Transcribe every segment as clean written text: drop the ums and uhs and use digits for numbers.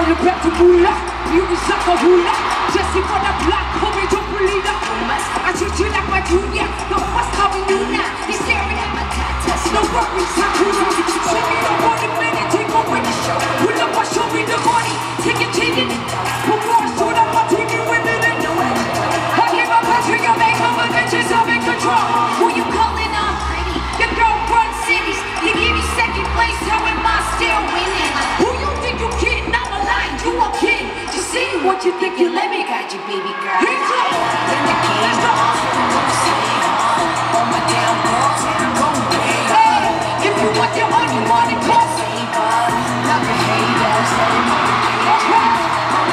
나는 뱉어 몰라 미국이 섞어 훌라 제시보다 블락 홈이 좀 불리다 아주 지나가 두냐 No what's coming you now They staring at my tatas No worries I'm cruising Show me the money minute take over the show Pull up and show me the money Take it changing it before I show up my TV winning it I give up after you make all my bitches I'm in control Who you calling on pretty Your girl runs cities You give me second place how am I still winning Who you think you kidding I'm a lie you a kid Just see what you think you let me guide you baby girl Hands up in the game let's go all my damn girls hey if you want your own you want it close love your haters let it motivate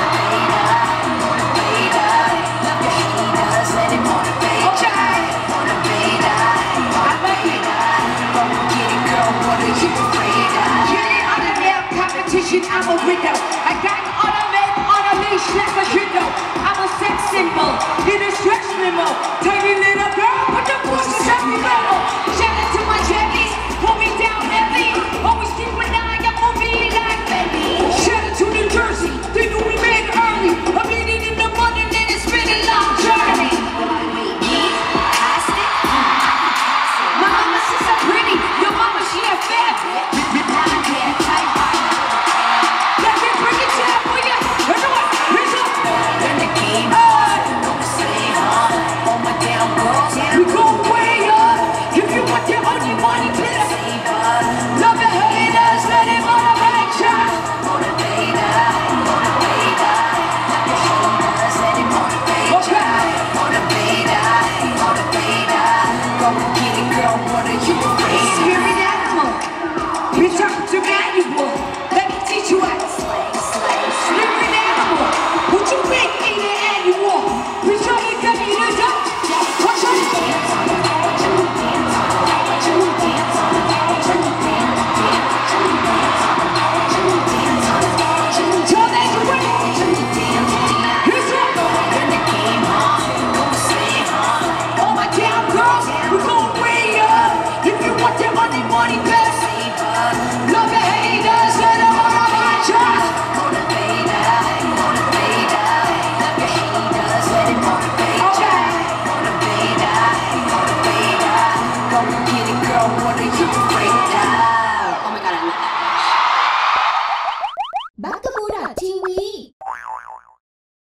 love your haters let it motivate I love it go get it girl what are you afraid of get it on the nail competition I'm a window I got automatic on a leash like a window I'm a sex symbol in a stretch limo tiny little girl put the pussy on me level shout out to my jackies hold me down heavy always keep an eye on movie like baby shout out to New Jersey they knew we made early a meeting in the morning and it's been a long journey my mama she's so pretty your mama she a fat bitch now I get tight let me bring it down for you everyone raise up in the game all my damn girls we go way up if you want your only money please love the haters let it motivate ya motivate love the haters let it motivate ya motivate go get it girl what are you afraid of spirit animal bitch I'm too valuable let me teach you how to slay spirit animal what you think ain't an annual bitch I'm gonna give you the dope watch out money best love the haters let them motivate ya motivate love your haters let it motivate ya motivate go get it girl what are you